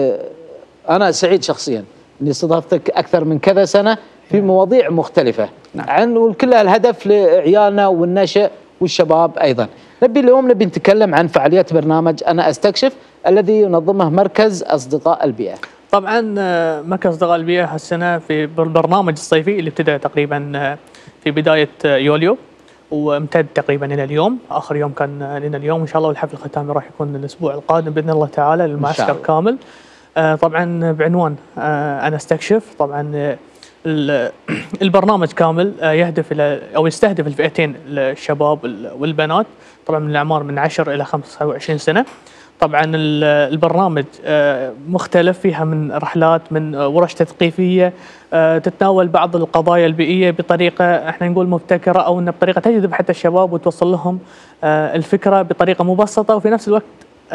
أنا سعيد شخصيا أني استضافتك أكثر من كذا سنة في مواضيع مختلفة. نعم. عن وكلها الهدف لعيالنا والنشء والشباب أيضا. نبي اليوم نبي نتكلم عن فعاليات برنامج أنا أستكشف الذي ينظمه مركز أصدقاء البيئة. طبعا مركز أصدقاء البيئة هالسنة في البرنامج الصيفي اللي ابتدأ تقريبا في بداية يوليو وامتد تقريبا إلى اليوم. آخر يوم كان لنا اليوم إن شاء الله، والحفل الختامي راح يكون الأسبوع القادم بإذن الله تعالى للمعسكر كامل. طبعا بعنوان أنا أستكشف. طبعا البرنامج كامل يهدف الى او يستهدف الفئتين الشباب والبنات، طبعا من الاعمار من عشر الى خمسة وعشرين سنه. طبعا البرنامج مختلف، فيها من رحلات، من ورش تثقيفيه تتناول بعض القضايا البيئيه بطريقه احنا نقول مبتكره، او انها بطريقه تجذب حتى الشباب وتوصل لهم الفكره بطريقه مبسطه، وفي نفس الوقت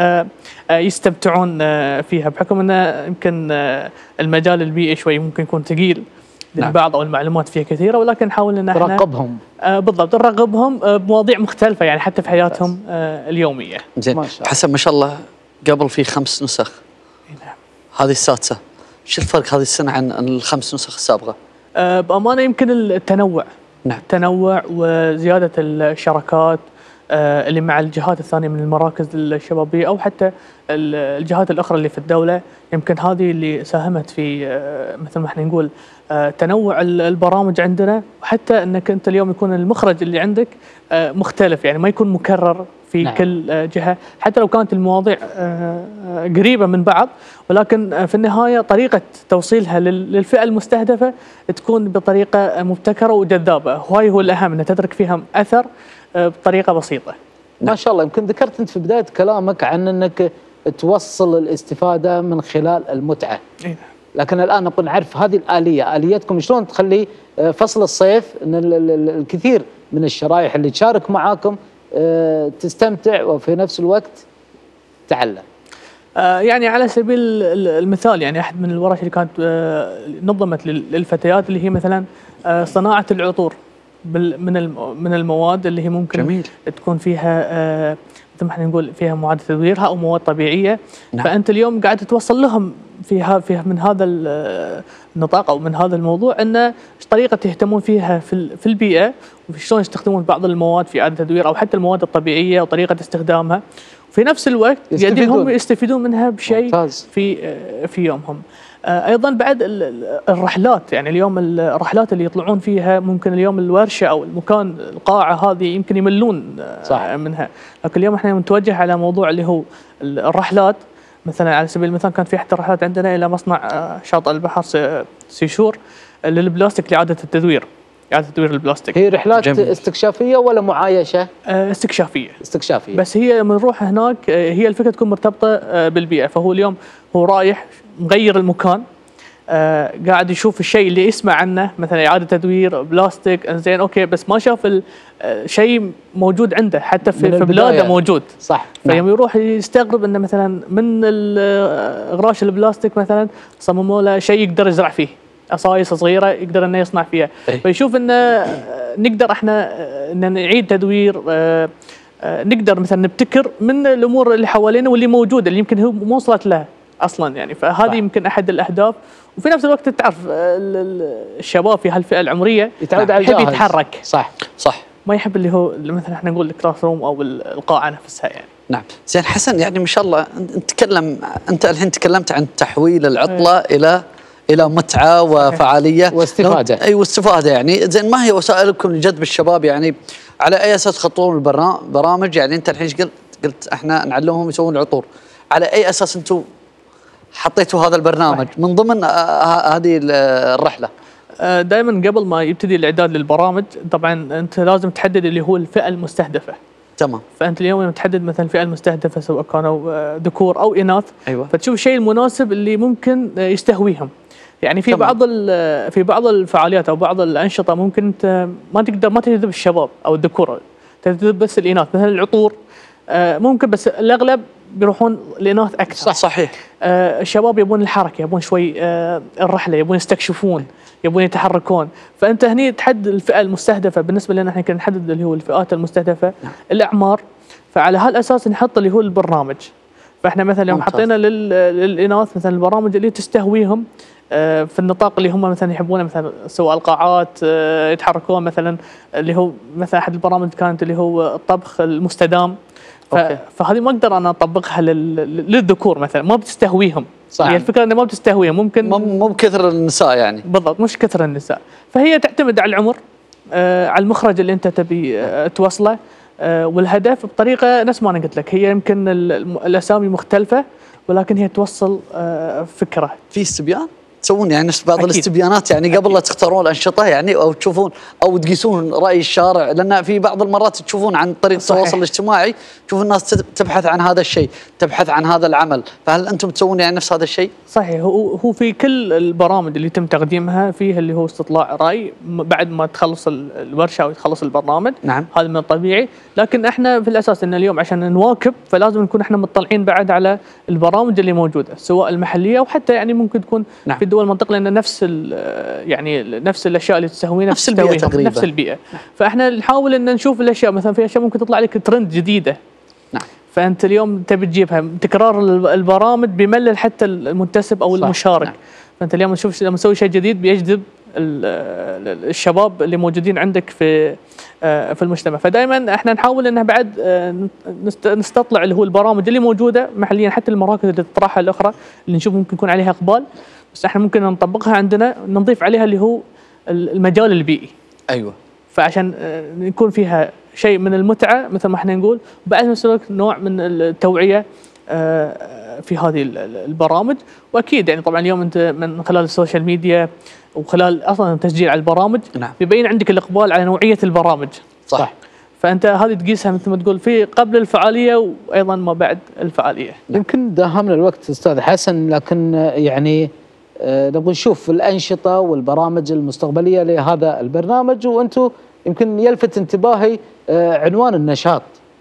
يستمتعون فيها، بحكم ان يمكن المجال البيئي شوي ممكن يكون ثقيل للبعض او المعلومات فيها كثيره، ولكن نحاول ان احنا نرغبهم آه بالضبط نرغبهم آه بمواضيع مختلفه يعني حتى في حياتهم آه اليوميه. زين حسن، ما شاء الله قبل في خمس نسخ. نعم. هذه السادسه، شو الفرق هذه السنه عن الخمس نسخ السابقه؟ آه بامانه يمكن التنوع. نعم. التنوع وزياده الشراكات آه اللي مع الجهات الثانيه من المراكز الشبابيه او حتى الجهات الاخرى اللي في الدوله، يمكن هذه اللي ساهمت في آه مثل ما احنا نقول آه تنوع البرامج عندنا، وحتى انك انت اليوم يكون المخرج اللي عندك آه مختلف، يعني ما يكون مكرر في نعم. كل آه جهه، حتى لو كانت المواضيع آه قريبه من بعض، ولكن آه في النهايه طريقه توصيلها للفئه المستهدفه تكون بطريقه مبتكره وجذابه، وهاي هو الاهم، ان تترك فيها اثر آه بطريقه بسيطه. ما شاء الله. يمكن ذكرت انت في بدايه كلامك عن انك توصل الاستفاده من خلال المتعه. إيه. لكن الآن نبغى نعرف هذه الآلية، آليتكم شلون تخلي فصل الصيف أن الكثير من الشرائح اللي تشارك معاكم تستمتع وفي نفس الوقت تعلم. آه يعني على سبيل المثال، يعني أحد من الورش اللي كانت آه نظمت للفتيات اللي هي مثلا آه صناعة العطور من من المواد اللي هي ممكن جميل. تكون فيها آه مثل ما احنا نقول فيها معادة تدويرها او مواد طبيعيه. نعم. فانت اليوم قاعد توصل لهم فيها فيها من هذا النطاق او من هذا الموضوع ان ايش طريقه يهتمون فيها في في البيئه، وشلون يستخدمون بعض المواد في اعاده تدوير او حتى المواد الطبيعيه وطريقه استخدامها، وفي نفس الوقت قاعدين هم يستفيدون منها بشيء ممتاز. في في يومهم. ايضا بعد الرحلات، يعني اليوم الرحلات اللي يطلعون فيها ممكن اليوم الورشه او المكان القاعه هذه يمكن يملون صح. منها، لكن اليوم احنا متوجه على موضوع اللي هو الرحلات. مثلا على سبيل المثال كان في احدى الرحلات عندنا الى مصنع شاطئ البحر سيشور للبلاستيك لاعاده التدوير، اعاده تدوير البلاستيك. هي رحلات جميل. استكشافيه ولا معايشه؟ استكشافيه. استكشافيه. بس هي من نروح هناك هي الفكره تكون مرتبطه بالبيئه، فهو اليوم هو رايح مغير المكان، آه قاعد يشوف الشيء اللي يسمع عنه، مثلا اعاده تدوير بلاستيك، زين اوكي، بس ما شاف الشيء موجود عنده حتى في, في بلاده موجود. صح. فيوم نعم. يروح يستغرب انه مثلا من اغراش البلاستيك مثلا صمموا له شيء يقدر يزرع فيه، قصايص صغيره يقدر انه يصنع فيها. أي. فيشوف انه نقدر احنا ان نعيد تدوير، آه آه نقدر مثلا نبتكر من الامور اللي حوالينا واللي موجوده اللي يمكن هو مو وصلت له اصلا، يعني فهذه صح. يمكن احد الاهداف. وفي نفس الوقت تعرف الشباب في هالفئه العمريه يتعود على يحب يتحرك. صح صح. ما يحب اللي هو مثلا احنا نقول الكلاس روم او القاعه نفسها يعني. نعم. زين حسن، يعني ما شاء الله نتكلم، انت الحين تكلمت عن تحويل العطله أي. الى الى متعه وفعاليه واستفاده. اي واستفاده يعني. زين، ما هي وسائلكم لجذب الشباب؟ يعني على اي اساس تخطون البرامج؟ يعني انت الحين قلت قلت احنا نعلمهم يسوون العطور، على اي اساس انتم حطيتوا هذا البرنامج من ضمن هذه الرحله؟ دائما قبل ما يبتدي الاعداد للبرامج طبعا انت لازم تحدد اللي هو الفئه المستهدفه. تمام. فانت اليوم لما تحدد مثلا الفئه المستهدفه سواء كانوا ذكور او اناث، أيوة. فتشوف الشيء المناسب اللي ممكن يستهويهم. يعني في تمام. بعض في بعض الفعاليات او بعض الانشطه ممكن انت ما تقدر ما تجذب الشباب او الذكور، تجذب بس الاناث، مثلا العطور ممكن، بس الاغلب بيروحون الاناث اكثر. صح صحيح. آه الشباب يبون الحركه، يبون شوي آه الرحله، يبون يستكشفون، يبون يتحركون. فانت هني تحدد الفئه المستهدفه. بالنسبه لنا احنا كنا نحدد اللي هو الفئات المستهدفه، نعم. الاعمار. فعلى هالاساس نحط اللي هو البرنامج. فاحنا مثلا يوم حطينا للاناث مثلا البرامج اللي تستهويهم في النطاق اللي هم مثلا يحبونه، مثلا سواء القاعات يتحركون، مثلا اللي هو مثلا احد البرامج كانت اللي هو الطبخ المستدام. فهذه ما اقدر انا اطبقها للذكور مثلا، ما بتستهويهم. صح. هي الفكره انه ما بتستهويهم، ممكن مو بكثر النساء يعني. بالضبط، مش كثر النساء. فهي تعتمد على العمر، آه على المخرج اللي انت تبي آه توصله، آه والهدف بطريقه نفس ما انا قلت لك. هي يمكن الاسامي مختلفه ولكن هي توصل آه فكره. في استبيان تسوون يعني نفس بعض أكيد. الاستبيانات يعني قبل لا تختارون الانشطه يعني، او تشوفون او تقيسون راي الشارع، لان في بعض المرات تشوفون عن طريق التواصل الاجتماعي تشوف الناس تبحث عن هذا الشيء، تبحث عن هذا العمل، فهل انتم تسوون يعني نفس هذا الشيء؟ صحيح. هو هو في كل البرامج اللي يتم تقديمها فيها اللي هو استطلاع راي بعد ما تخلص الورشه او تخلص البرنامج. نعم. هذا من الطبيعي، لكن احنا في الاساس ان اليوم عشان نواكب فلازم نكون احنا مطلعين بعد على البرامج اللي موجوده سواء المحليه او حتى يعني ممكن تكون نعم. في دول المنطقه، لان نفس يعني نفس الاشياء اللي تسوينها نفس البيئه تقريبا، نفس البيئه. فاحنا نحاول ان نشوف الاشياء، مثلا في اشياء ممكن تطلع لك ترند جديده. نعم. فانت اليوم تبي تجيبها، تكرار البرامج بيملل حتى المنتسب او صح. المشارك. نعم. فانت اليوم نشوف لما نسوي شيء جديد بيجذب الشباب اللي موجودين عندك في في المجتمع. فدائما احنا نحاول انه بعد نستطلع اللي هو البرامج اللي موجوده محليا، حتى المراكز اللي تطرحها الاخرى اللي نشوف ممكن يكون عليها اقبال، بس احنا ممكن نطبقها عندنا، نضيف عليها اللي هو المجال البيئي. ايوه. فعشان يكون فيها شيء من المتعه مثل ما احنا نقول، وبعد نفس الوقت نوع من التوعيه في هذه البرامج. واكيد يعني طبعا اليوم انت من خلال السوشيال ميديا وخلال اصلا التسجيل على البرامج نعم. بيبين عندك الاقبال على نوعيه البرامج. صح, صح. فانت هذه تقيسها مثل ما تقول في قبل الفعاليه وايضا ما بعد الفعاليه. يمكن داهمنا الوقت استاذ حسن، لكن يعني نبغى نشوف الانشطه والبرامج المستقبليه لهذا البرنامج، وانتم يمكن يلفت انتباهي عنوان النشاط.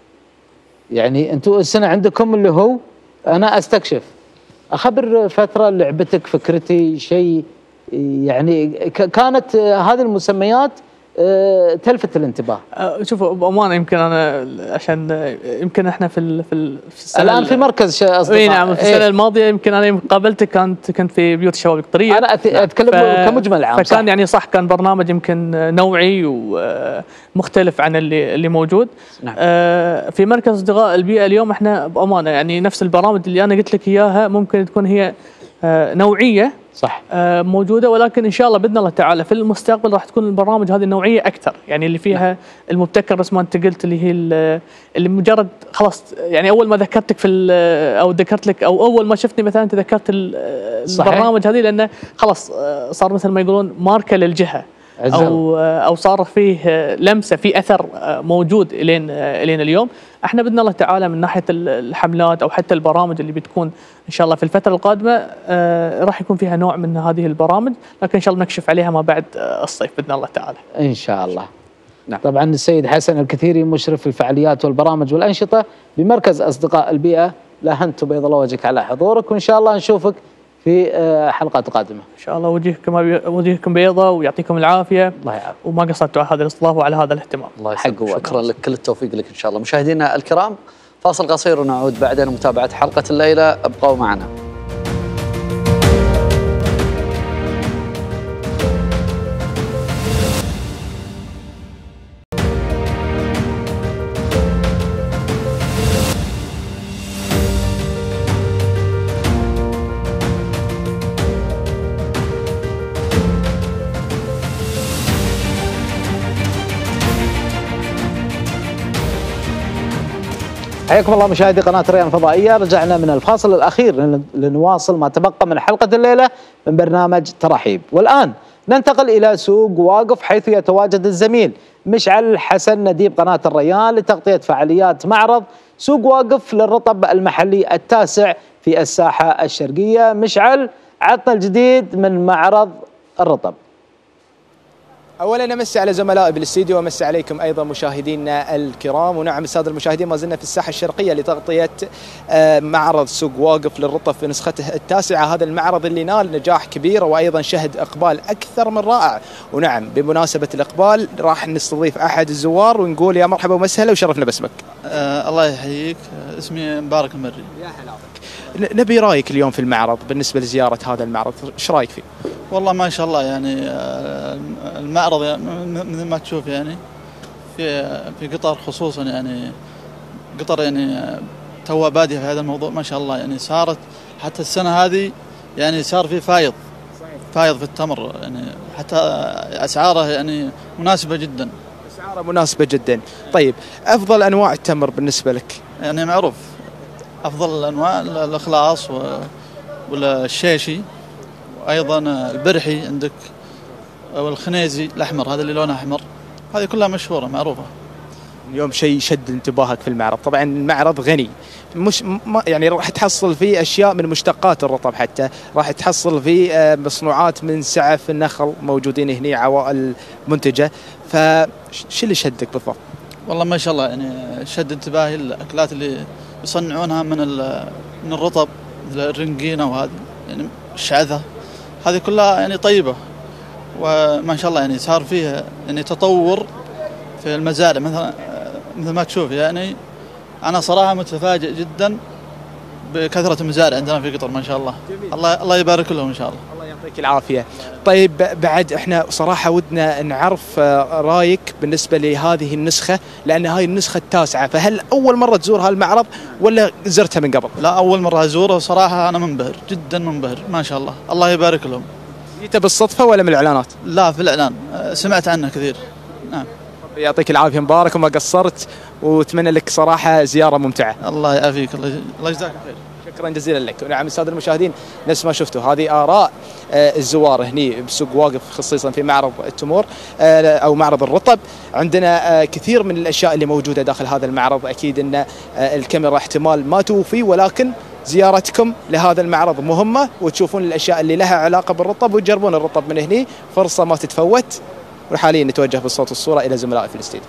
يعني انتم السنه عندكم اللي هو انا استكشف. اخبر فتره لعبتك فكرتي شيء، يعني كانت هذه المسميات تلفت الانتباه. شوفوا بامانه يمكن انا عشان يمكن احنا في في السنه الان في مركز اصدقاء. اي نعم، في السنه إيه؟ الماضيه يمكن انا قابلتك كنت كنت في بيوت الشباب القطريه. انا اتكلم ف... كمجمل عام. فكان صح. يعني صح كان برنامج يمكن نوعي ومختلف عن اللي اللي موجود. نعم. آه في مركز اصدقاء البيئه اليوم احنا بامانه يعني نفس البرامج اللي انا قلت لك اياها ممكن تكون هي آه نوعيه صح آه موجوده، ولكن ان شاء الله باذن الله تعالى في المستقبل راح تكون البرامج هذه النوعيه اكثر، يعني اللي فيها نعم. المبتكر بس ما انت قلت اللي هي اللي مجرد خلاص يعني اول ما ذكرتك في او ذكرت لك او اول ما شفتني مثلا انت ذكرت البرامج هذه، لانه خلاص صار مثل ما يقولون ماركه للجهه او او صار فيه لمسه في اثر موجود الين الين اليوم. احنا باذن الله تعالى من ناحيه الحملات او حتى البرامج اللي بتكون ان شاء الله في الفتره القادمه راح يكون فيها نوع من هذه البرامج، لكن ان شاء الله نكشف عليها ما بعد الصيف باذن الله تعالى. ان شاء الله. نعم. طبعا السيد حسن الكثيري مشرف الفعاليات والبرامج والانشطه بمركز اصدقاء البيئه، لهنت بيض الله وجهك على حضورك، وان شاء الله نشوفك في حلقات قادمه. ان شاء الله وجهكم وجهكم بيضاء ويعطيكم العافيه. الله يعافيك. وما قصرتوا على هذا الاستضافه وعلى هذا الاهتمام. الله يسعدك. شكرا لك، كل التوفيق لك ان شاء الله. مشاهدينا الكرام فاصل قصير ونعود بعدين لمتابعه حلقه الليله، ابقوا معنا. حياكم الله مشاهدي قناة ريان الفضائية. رجعنا من الفاصل الأخير لنواصل ما تبقى من حلقة الليلة من برنامج ترحيب، والآن ننتقل إلى سوق واقف حيث يتواجد الزميل مشعل حسن نديب قناة الريان لتغطية فعاليات معرض سوق واقف للرطب المحلي التاسع في الساحة الشرقية. مشعل، عطنا الجديد من معرض الرطب. اولا امسي على زملائي بالاستديو وامسي عليكم ايضا مشاهدينا الكرام. ونعم الساده المشاهدين، ما زلنا في الساحه الشرقيه لتغطيه معرض سوق واقف للرطب في نسخته التاسعه. هذا المعرض اللي نال نجاح كبير وايضا شهد اقبال اكثر من رائع. ونعم بمناسبه الاقبال راح نستضيف احد الزوار ونقول يا مرحبا ومسهلا وشرفنا باسمك. آه الله يحييك، اسمي مبارك المري. يا هلا بك. نبي رايك اليوم في المعرض بالنسبه لزياره هذا المعرض، ايش رايك فيه؟ والله ما شاء الله يعني المعرض يعني مثل ما تشوف يعني في في قطر خصوصا يعني قطر يعني تو باديه في هذا الموضوع ما شاء الله يعني صارت حتى السنه هذه يعني صار في فايض فايض في التمر يعني حتى اسعاره يعني مناسبه جدا. اسعاره مناسبه جدا. طيب افضل انواع التمر بالنسبه لك؟ يعني معروف افضل الانواع الاخلاص والشيشي وايضا البرحي عندك والخنيزي الاحمر هذا اللي لونه احمر، هذه كلها مشهوره معروفه. اليوم شيء شد انتباهك في المعرض، طبعا المعرض غني مش يعني راح تحصل فيه اشياء من مشتقات الرطب، حتى راح تحصل فيه مصنوعات من سعف النخل موجودين هنا عوائل منتجه، فش اللي شدك بالضبط؟ والله ما شاء الله يعني شد انتباهي الاكلات اللي يصنعونها من من الرطب مثل الرنجينه وهذه يعني الشعثه، هذه كلها يعني طيبه وما شاء الله يعني صار فيها يعني تطور في المزارع مثلا مثل ما تشوف يعني انا صراحه متفاجئ جدا بكثره المزارع عندنا في قطر ما شاء الله. جميل. الله الله يبارك لهم ان شاء الله. الله يعطيك العافيه. طيب بعد احنا صراحه ودنا نعرف رايك بالنسبه لهذه النسخه، لان هاي النسخه التاسعه، فهل اول مره تزور هالمعرض ولا زرتها من قبل؟ لا اول مره ازوره وصراحه انا منبهر جدا منبهر ما شاء الله. الله يبارك لهم. جيته بالصدفه ولا من الاعلانات؟ لا في الاعلان سمعت عنه كثير. نعم. يعطيك العافيه مبارك وما قصرت، واتمنى لك صراحه زياره ممتعه. الله يعافيك الله يجزاك خير. شكرا جزيلا لك. ونعم الساده المشاهدين نفس ما شفتوا هذه اراء الزوار هني بسوق واقف خصيصا في معرض التمور او معرض الرطب. عندنا كثير من الاشياء اللي موجوده داخل هذا المعرض، اكيد ان الكاميرا احتمال ما توفي، ولكن زيارتكم لهذا المعرض مهمه وتشوفون الاشياء اللي لها علاقه بالرطب وتجربون الرطب من هني، فرصه ما تتفوت. وحاليا نتوجه بالصوت والصوره الى زملائي في الاستديو.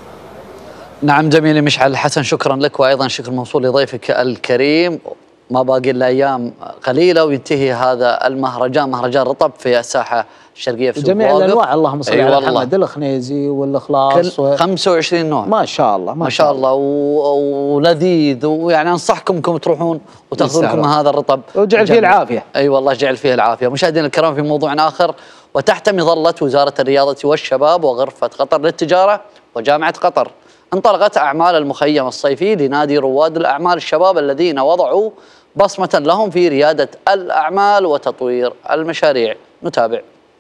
نعم جميل مشعل حسن، شكرا لك وايضا شكر موصول لضيفك الكريم. ما باقي الا ايام قليله وينتهي هذا المهرجان، مهرجان رطب في الساحه الشرقيه في سوق جميع واقف. الانواع اللهم صل على محمد، الخنيزي والاخلاص و... خمسة وعشرين نوع ما شاء الله ما, ما شاء الله و... ولذيذ، ويعني انصحكم انكم تروحون وتاخذون لكم هذا الرطب وجعل فيه العافيه. اي أيوة والله جعل فيه العافيه. مشاهدينا الكرام في موضوع اخر، وتحت مظله وزاره الرياضه والشباب وغرفه قطر للتجاره وجامعه قطر انطلقت اعمال المخيم الصيفي لنادي رواد الاعمال الشباب الذين وضعوا بصمه لهم في رياده الاعمال وتطوير المشاريع. نتابع.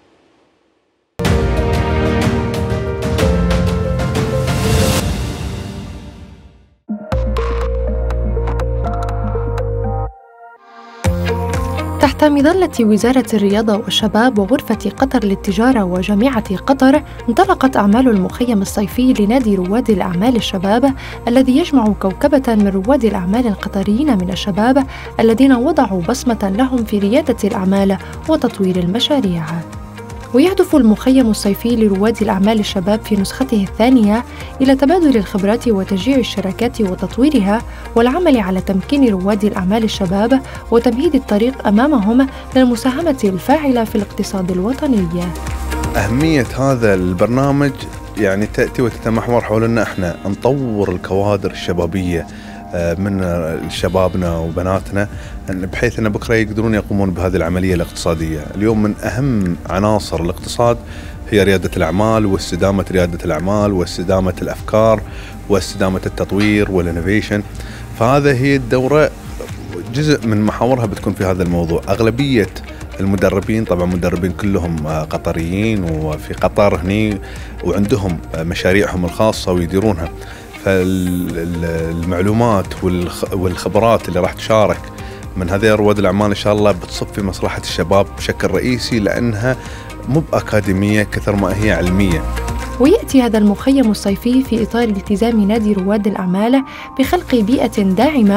تحت مظلة وزارة الرياضة والشباب وغرفة قطر للتجارة وجامعة قطر انطلقت أعمال المخيم الصيفي لنادي رواد الأعمال الشباب الذي يجمع كوكبة من رواد الأعمال القطريين من الشباب الذين وضعوا بصمة لهم في ريادة الأعمال وتطوير المشاريع. ويهدف المخيم الصيفي لرواد الأعمال الشباب في نسخته الثانية إلى تبادل الخبرات وتشجيع الشراكات وتطويرها والعمل على تمكين رواد الأعمال الشباب وتمهيد الطريق أمامهم للمساهمة الفاعلة في الاقتصاد الوطني. أهمية هذا البرنامج يعني تأتي وتتمحور حول أن احنا نطور الكوادر الشبابية من شبابنا وبناتنا بحيث أن بكرة يقدرون يقومون بهذه العملية الاقتصادية. اليوم من أهم عناصر الاقتصاد هي ريادة الأعمال واستدامة ريادة الأعمال واستدامة الأفكار واستدامة التطوير والإنوفيشن، فهذا هي الدورة جزء من محاورها بتكون في هذا الموضوع. أغلبية المدربين طبعا مدربين كلهم قطريين وفي قطر هني وعندهم مشاريعهم الخاصة ويديرونها، فالمعلومات والخبرات اللي راح تشارك من هذه رواد الأعمال إن شاء الله بتصب في مصلحة الشباب بشكل رئيسي، لأنها مو بأكاديمية كثر ما هي علمية. ويأتي هذا المخيم الصيفي في إطار التزام نادي رواد الأعمال بخلق بيئة داعمة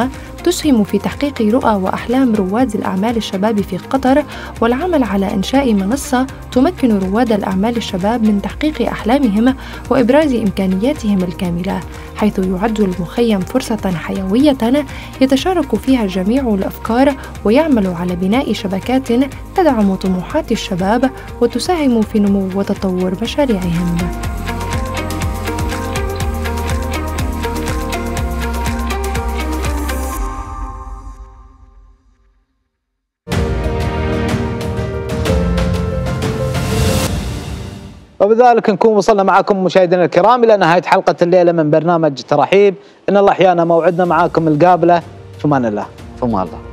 وتسهم في تحقيق رؤى وأحلام رواد الأعمال الشباب في قطر، والعمل على إنشاء منصة تمكن رواد الأعمال الشباب من تحقيق أحلامهم وإبراز إمكانياتهم الكاملة، حيث يعد المخيم فرصة حيوية يتشارك فيها جميع الأفكار ويعمل على بناء شبكات تدعم طموحات الشباب وتساهم في نمو وتطور مشاريعهم. وبذلك نكون وصلنا معكم مشاهدينا الكرام إلى نهاية حلقة الليلة من برنامج تراحيب. إن الله أحيانا موعدنا معاكم القابلة. في أمان الله. في أمان الله.